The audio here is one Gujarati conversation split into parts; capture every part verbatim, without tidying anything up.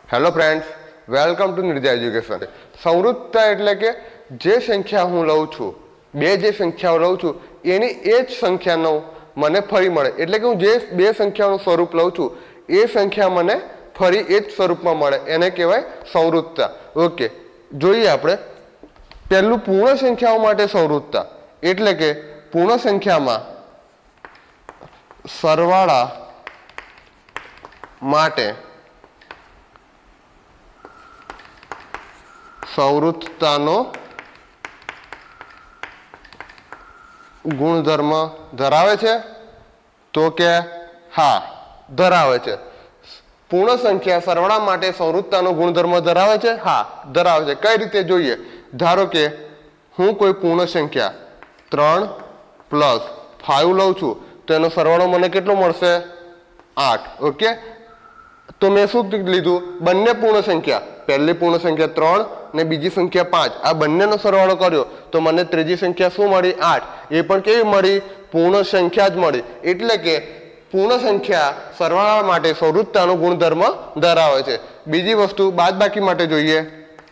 Hello friends, welcome to Nirja education. संवृत्ता एटले के जे संख्या हूँ लઉં છું, બે જે સંખ્યાઓ લઉં છું એની એ જ સંખ્યાનો મને ફરી મળે, એટલે કે હું જે બે સંખ્યાઓનું સ્વરૂપ લઉં છું એ સંખ્યા મને ફરી એ જ સ્વરૂપમાં મળે, એને કહેવાય સંવૃત્તા। ઓકે, જોઈએ આપણે પહેલું પૂર્ણ સંખ્યાઓ માટે સંવૃત્તા એટલે કે પૂર્ણ સંખ્યામાં સરવાળા માટે संवृत्तानो गुणधर्म धरावे छे? तो के हाँ धरावे छे। पूर्ण संख्या सरवाळा माटे संवृत्तानो गुणधर्म धरावे छे? हाँ धरावे छे। कई रीते जोईए? धारो के हूँ कोई पूर्ण संख्या त्रण प्लस फाइव लઉં છું तो एनो सरवाळो मने केटलो मळशे? आठ। ओके, तो मैं शुं लीधुं? बंने पूर्ण संख्या, पहली पूर्ण संख्या त्रण ने बीजी संख्या पांच, आ बंनेनो सरवाळो कर्यो तो मने त्रीजी संख्या शुं मळी? आठ। ए पण केवी मळी? पूर्ण संख्या ज मळी। एटले के पूर्ण संख्या सरवाळा माटे संवृत्तानो गुणधर्म धरावे छे। बीजी वस्तु बादबाकी माटे जोईए।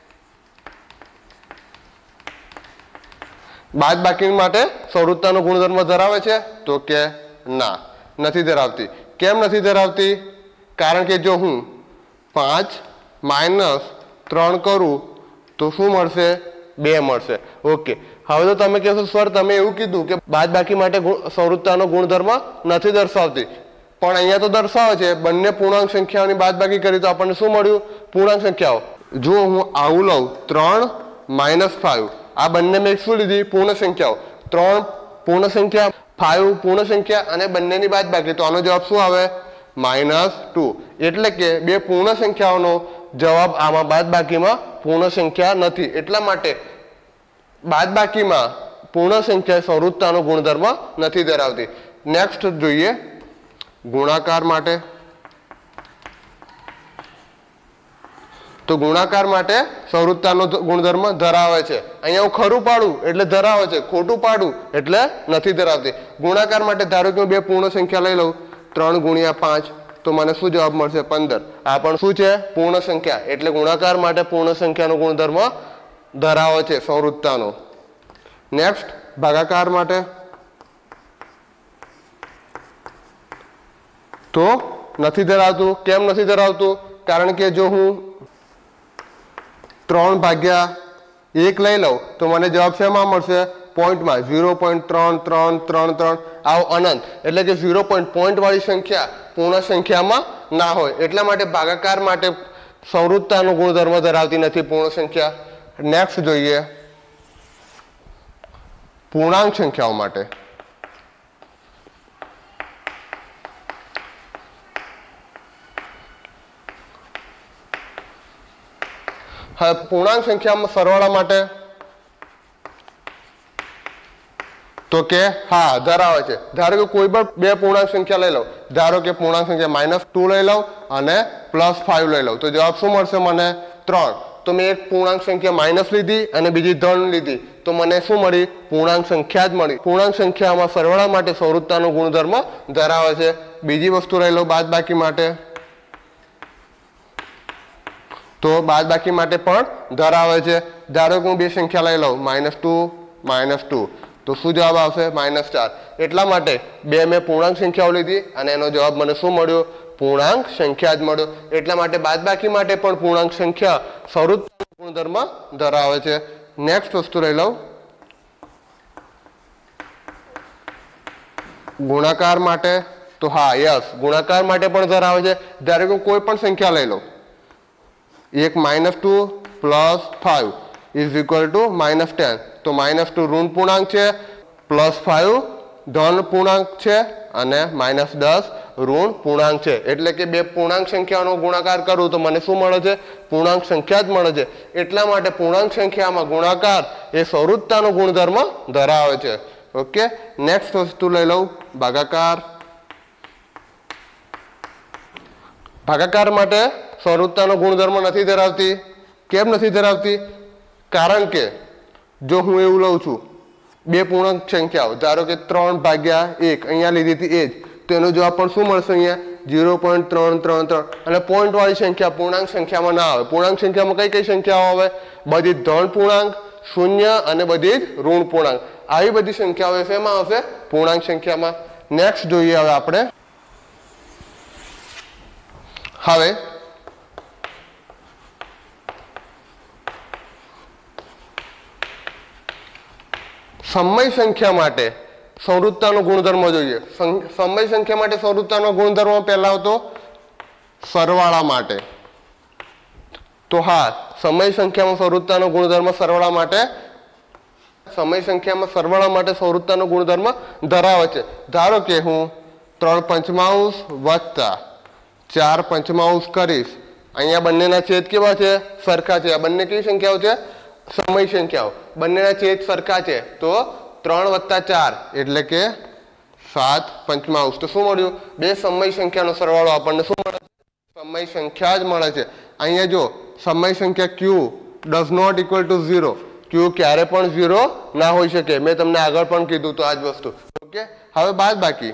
बादबाकी माटे संवृत्तानो गुणधर्म धरावे छे? तो के ना, नथी धरावती। केम नथी धरावती? कारण के जो हूँ पांच माइनस त्रण करूँ तो शू मळशे? बे मळशे। ओके, हवे तो तमे कहो सर तमे एवुं कीधुं के बादबाकी माटे संवृत्तानो गुणधर्म नथी दर्शावती, पण अहींया तो दर्शावे छे। बंने पूर्णांक संख्याओनी बादबाकी करी तो आपणने शुं मळ्युं? पूर्णांक संख्याओ। जो हूँ आवुं लઉં त्रण माइनस फाइव, आ बंने में शुं लीधी? पूर्ण संख्याओ। त्रण पूर्ण संख्या, फाइव पूर्ण संख्या अने बंनेनी बादबाकी, तो आनो जवाब शुं आवे? Minus two. एटले के बे पूर्ण संख्याओनो जवाब आमा बादबाकीमां पूर्ण संख्या नथी, एटला माटे बादबाकीमां पूर्ण संख्या संवृत्तानो गुणधर्म नथी धरावती। नेक्स्ट जोईए गुणाकार माटे। तो गुणाकार माटे संवृत्तानो गुणधर्म धरावे छे। अहींया हुं खरुं पाडुं एटले धरावे छे, खोटुं पाडुं एटले नथी धरावती। गुणाकार माटे धारो के बे पूर्ण संख्या लई लઉં त्रण गुणिया पांच, तो મને શું જવાબ મળશે? પંદર। આ પણ શું છે? પૂર્ણ સંખ્યા, એટલે ગુણાકાર માટે પૂર્ણ સંખ્યાનો ગુણધર્મ ધરાવે છે સંવૃત્તાનો। નેક્સ્ટ ભાગાકાર માટે, તો નથી ધરાવતું। કેમ નથી ધરાવતું? કારણ કે જો હું ત્રણ ભાગ્યા એક લઈ લઉં તો મને જવાબ શેમાં મળશે? પોઈન્ટમાં। ઝીરો પોઈન્ટ ત્રણ ત્રણ ત્રણ ત્રણ આવો અનંત, એટલે કે ઝીરો પોઈન્ટ પોઈન્ટ વાળી સંખ્યા પૂર્ણ સંખ્યામાં ના હોય, એટલા માટે ભાગાકાર માટે સંવૃત્તાનો ગુણધર્મ ધરાવતી નથી પૂર્ણ સંખ્યા। નેક્સ્ટ જોઈએ પૂર્ણાંક સંખ્યાઓ માટે। હવે પૂર્ણાંક સંખ્યામાં સરવાળા માટે तो के हाँ धरावे छे। धारो के कोई पण बे पूर्णांक संख्या लई लઉં, धारो के पूर्णांक संख्या माइनस टू लई लઉં अने प्लस फाइव लई लઉં, तो जवाब शुं मळशे मने? त्रण। तो मैं एक पूर्णांक संख्या माइनस लीधी अने बीजी धन लीधी, तो मने शुं मळी? पूर्णांक संख्या ज मळी। पूर्णांक संख्यामां सरवाळा माटे संवृत्तानो गुणधर्म धरावे छे। बीजी वस्तु लई लઉં बादबाकी माटे, तो बादबाकी माटे पण धरावे छे। धारो के हुं बे संख्या लई लઉં माइनस टू माइनस टू, तो શું જવાબ આવશે? માઇનસ ચાર। એટલા માટે બે મેં પૂર્ણાંક સંખ્યાઓ લીધી અને એનો જવાબ મને શું મળ્યો? પૂર્ણાંક સંખ્યા જ મળ્યો। એટલા માટે બાદબાકી માટે પણ પૂર્ણાંક સંખ્યા સંવૃત્તાનો ગુણધર્મ ધરાવે છે। નેક્સ્ટ વસ્તુ લઈ લઉં ગુણાકાર માટે। તો હા યસ, ગુણાકાર માટે પણ ધરાવે છે। ધારો કે કોઈ પણ સંખ્યા લઈ લઉં, એક minus two plus five is equal to minus ten, तो माइनस टू ऋण पूर्णांक है, प्लस फाइव धन पूर्णांक है अने माइनस दस ऋण पूर्णांक है। एटले के बे पूर्णांक संख्याओनो गुणाकार करूँ तो मने शुं मळे छे? पूर्णांक संख्या ज मळे छे। एटला माटे पूर्णांक संख्यामां गुणाकार ए संवृत्तानो गुणधर्म धरावे छे। ओके, नेक्स्ट वस्तु लई लઉં भागाकार। भागाकार माटे संवृत्तानो गुणधर्म नथी धरावती। केम नथी धरावती? कारण के जो हूँ एवं लઉં છું બે પૂર્ણાંક સંખ્યાઓ, ધારો કે ત્રણ ભાગ્યા એક અહીંયા લીધી હતી એ જ, तो एनो जवाब पण शुं मळशे? अहींया ઝીરો પોઈન્ટ ત્રણ ત્રણ ત્રણ અને પોઈન્ટ વાળી સંખ્યા પૂર્ણાંક સંખ્યામાં ના આવે. પૂર્ણાંક સંખ્યામાં કઈ કઈ સંખ્યાઓ આવે? બધી ધન પૂર્ણાંક, શૂન્ય અને બધી જ ઋણ પૂર્ણાંક. આવી બધી સંખ્યાઓ શેમાં આવશે? પૂર્ણાંક સંખ્યામાં. નેક્સ્ટ જોઈએ હવે આપણે. હવે સમય સંખ્યા માટે સંવૃત્તાનો ગુણધર્મ જોઈએ. સમય સંખ્યા માટે સંવૃત્તાનો ગુણધર્મ પહેલા આવતો સરવાળા માટે. તો હા, સમય સંખ્યામાં સંવૃત્તાનો ગુણધર્મ સરવાળા માટે સમય સંખ્યામાં સરવાળા માટે સંવૃત્તાનો ગુણધર્મ ધરાવે છે. ધારો કે હું ત્રણ પંચમાંશ વત્તા ચાર પંચમાંશ કરીશ. અહીંયા બંનેના છેદ કેવા છે? સરખા છે. આ બંને કેવી સંખ્યાઓ છે? સમય સંખ્યાઓ. બંનેના છેદ સરખા છે. તો ત્રણ વત્તા ચાર એટલે કે સાત પંચમાંશ. તો શું મળ્યું? બે સમય સંખ્યાનો સરવાળો આપણને શું મળે? સમય સંખ્યા જ મળે છે. અહીંયા જો સમય સંખ્યા q does not equal to zero. Q ક્યારે પણ ઝીરો ના હોઈ શકે. મેં તમને આગળ પણ કીધું તો આ જ વસ્તુ. ઓકે, હવે બાદ બાકી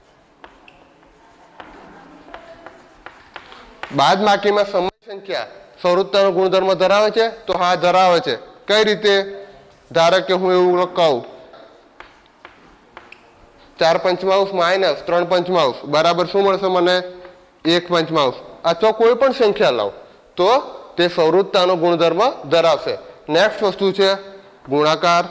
બાદ બાકીમાં સમય સંખ્યા સંવૃત્તાનો ગુણધર્મ ધરાવે છે? તો હા, ધરાવે છે. કઈ રીતે? ધારો કે હું એવું કહું ચાર પંચમાંશ માઇનસ ત્રણ પંચમાંશ બરાબર શું મળશે મને? એક પંચમાંશ. અથવા કોઈ પણ સંખ્યા લાવ તો તે સંવૃત્તાનો ગુણધર્મ ધરાવશે. નેક્સ્ટ વસ્તુ છે ગુણાકાર.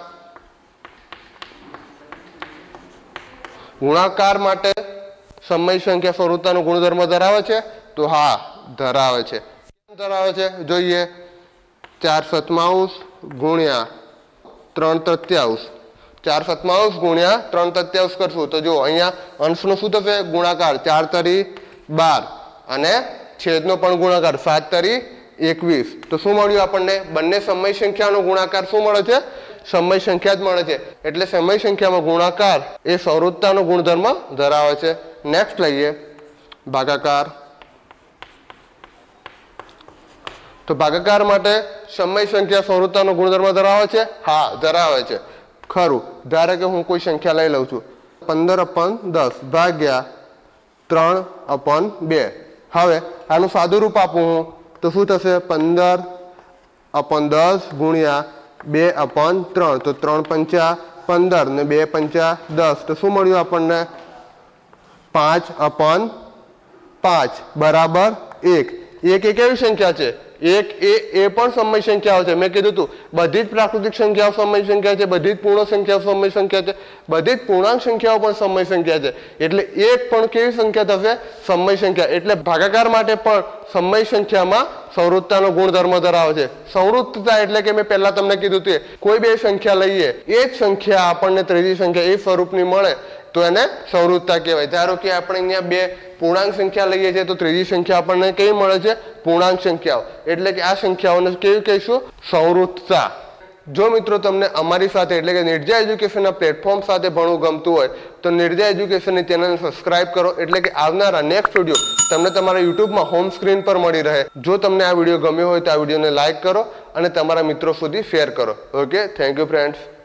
ગુણાકાર માટે સમય સંખ્યા સંવૃત્તાનો ગુણધર્મ ધરાવે છે? તો હા, ધરાવે છે. ધરાવે છે જોઈએ. ચાર સતમાંશ ગુણ્યા ત્રણ તૃતીયાંશ. ચાર સતમાંશ ગુણ્યા ત્રણ તૃતીયાંશ કરશું તો જો અહીંયા અંશનો શું થશે? ગુણાકાર. ચાર તરી બાર અને છેદનો પણ ગુણાકાર. સાત તરી એકવીસ. તો શું મળ્યું આપણને? બંને સમય સંખ્યાનો ગુણાકાર શું મળે છે? સમય સંખ્યા જ મળે છે. એટલે સમય સંખ્યામાં ગુણાકાર એ સંવૃત્તાનો ગુણધર્મ ધરાવે છે. નેક્સ્ટ લઈએ ભાગાકાર. તો ભાગાકાર માટે સમય સંખ્યા સંવૃત્તાનો ગુણધર્મ ધરાવે છે? હા, ધરાવે છે. ખરું. ધારો કે હું કોઈ સંખ્યા લઈ લઉં છું પંદર અપન દસ ભાગ્યા ત્રણ અપન બે. હવે આનું સાદું રૂપ આપું હું તો શું થશે? પંદર અપન દસ ગુણ્યા બે અપન ત્રણ. તો ત્રણ પંચા પંદર ને બે પંચા દસ. તો શું મળ્યું આપણને? પાંચ અપન પાંચ બરાબર એક. એક એ કેવી સંખ્યા છે? એક એ એ પણ સમય સંખ્યાઓ છે. મેં કીધું તું બધી જ પ્રાકૃતિક સંખ્યાઓ સમય સંખ્યા છે, બધી જ પૂર્ણ સંખ્યાઓ સમય સંખ્યા છે, બધી જ પૂર્ણાંક સંખ્યાઓ પણ સમય સંખ્યા છે. એટલે એક પણ કેવી સંખ્યા થશે? સમય સંખ્યા. એટલે ભાગાકાર માટે પણ સમય સંખ્યામાં સંવૃત્તાનો ગુણધર્મ ધરાવે છે. સંવૃત્તતા એટલે કે મેં પહેલા તમને કીધું તે કોઈ બે સંખ્યા લઈએ, એ જ સંખ્યા આપણને ત્રીજી સંખ્યા એ સ્વરૂપની મળે તો એને સંવૃત્તતા કહેવાય. ધારો કે આપણે અહીંયા બે પૂર્ણાંક સંખ્યા લઈએ છીએ તો ત્રીજી સંખ્યા આપણને કેવી મળે છે? પૂર્ણાંક સંખ્યાઓ. એટલે કે આ સંખ્યાઓને કેવી કહીશું? સંવૃત્તતા. જો મિત્રો તમને અમારી સાથે એટલે કે નિર્જય એજ્યુકેશનના પ્લેટફોર્મ સાથે ભણવું ગમતું હોય તો નિર્જય એજ્યુકેશનની ચેનલને સબસ્ક્રાઇબ કરો. એટલે કે આવનારા નેક્સ્ટ વિડીયો તમને તમારા યુટ્યુબમાં હોમ સ્ક્રીન પર મળી રહે. જો તમને આ વિડીયો ગમ્યો હોય તો આ વિડીયોને લાઇક કરો અને તમારા મિત્રો સુધી શેર કરો. Okay, thank you friends.